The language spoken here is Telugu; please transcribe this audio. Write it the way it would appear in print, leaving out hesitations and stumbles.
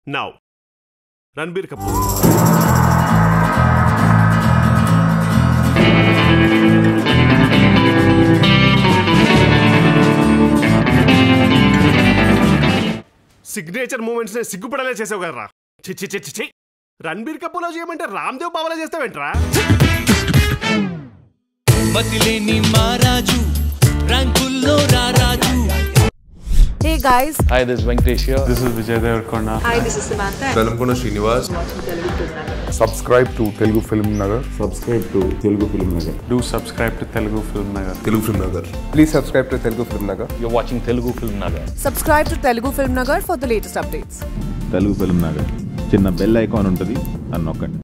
Now, Ranbir Kapoor. Signature moments ని సిగ్గుపడలే చేసావు కదరా. చి రణబీర్ కపూర్లో చేయమంటే రామ్దేవ్ బాబాలో చేస్తావేంట్రా? మతిలేని మారాజు రంగుల్లో రారాజు. Hey guys. Hi, this is Venkatesh here. This is Vijay Devarkonda. Hi, this is Samantha. Velamkona Srinivas. Subscribe to Telugu Film Nagar. Subscribe to Telugu Film Nagar. Do subscribe to Telugu Film Nagar. Telugu Film Nagar. Please subscribe to Telugu Film Nagar. You're watching Telugu Film Nagar. Subscribe to Telugu Film Nagar for the latest updates. Telugu Film Nagar. చిన్న బెల్ ఐకాన్ ఉంటుంది, అని నొక్కండి.